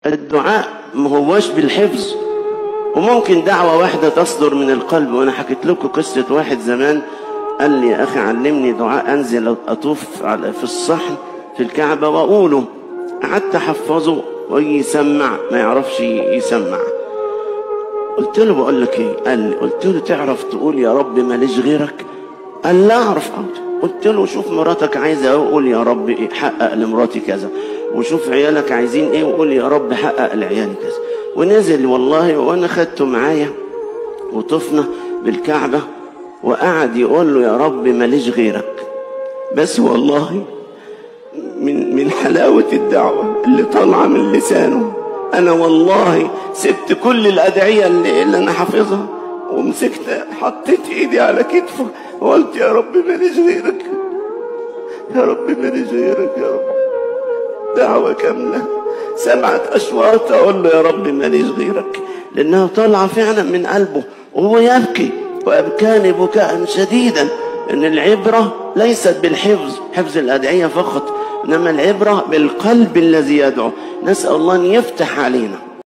الدعاء ما هوش بالحفظ، وممكن دعوة واحدة تصدر من القلب. وأنا حكيت لكم قصة واحد زمان قال لي يا أخي علمني دعاء أنزل أطوف في الصحن في الكعبة وأقوله. قعدت أحفظه ويسمع ما يعرفش يسمع. قلت له بقول لك إيه؟ قال لي. قلت له تعرف تقول يا رب ماليش غيرك؟ قال لا أعرف. قلت له شوف مراتك عايزة أقول يا رب إيه حقق لمراتي كذا، وشوف عيالك عايزين إيه وقول يا رب حقق لعيالي كذا. ونزل والله، وأنا خدته معايا وطفنا بالكعبة، وقعد يقول له يا رب ماليش غيرك. بس والله من حلاوة الدعوة اللي طالعة من لسانه، أنا والله سبت كل الأدعية اللي أنا حافظها ومسكت حطيت إيدي على كتفه وقلت يا رب ماليش غيرك، يا رب ماليش غيرك يا رب. دعوة كاملة 7 أشواط أقول له يا رب ماليش غيرك، لأنها طالعة فعلا من قلبه وهو يبكي. وأبكاني بكاء شديدا. إن العبرة ليست بالحفظ، حفظ الأدعية فقط، إنما العبرة بالقلب الذي يدعو. نسأل الله أن يفتح علينا.